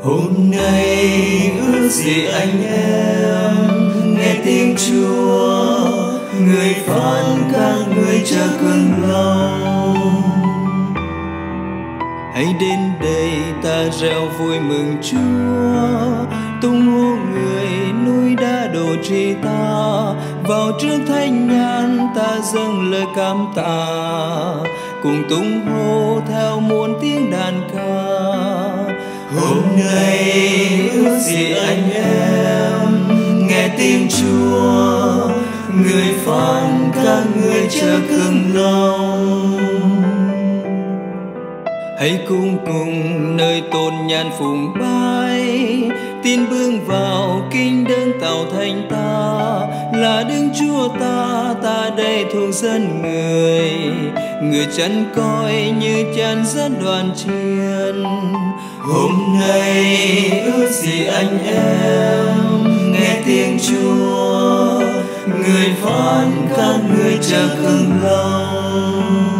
Hôm nay ước gì anh em nghe tiếng Chúa, người phán các người chớ cứng lòng. Hãy đến đây ta reo vui mừng Chúa, tung hô người núi đã đổ trì ta, vào trước thánh nhàn ta dâng lời cảm tạ, cùng tung hô theo muôn tiếng đàn ca. Hôm nay ước gì anh em nghe tiếng Chúa, người phán các người chớ cứng lòng. Hãy cùng nơi tôn nhan phụng bái, tin bước vào kinh đấng tạo thành ta, là Đức Chúa ta đây thuộc dân người, người chân coi như chân dẫn đoàn chiên. Hôm nay ước gì anh em nghe tiếng Chúa, người phán các người chớ cứng lòng.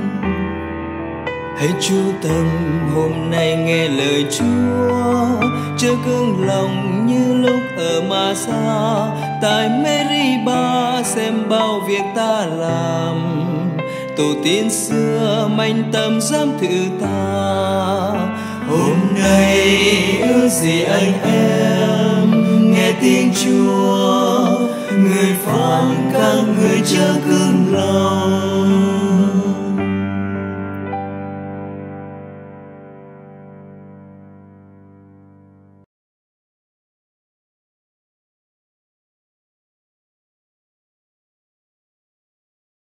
Hãy chú tâm hôm nay nghe lời Chúa, chớ cứng lòng như lúc ở Ma-sa, tại Mê-ri-ba xem bao việc ta làm, tổ tiên xưa manh tâm dám thử ta. Hôm nay ước gì anh em nghe tiếng Chúa, người phán các người chớ cứng lòng.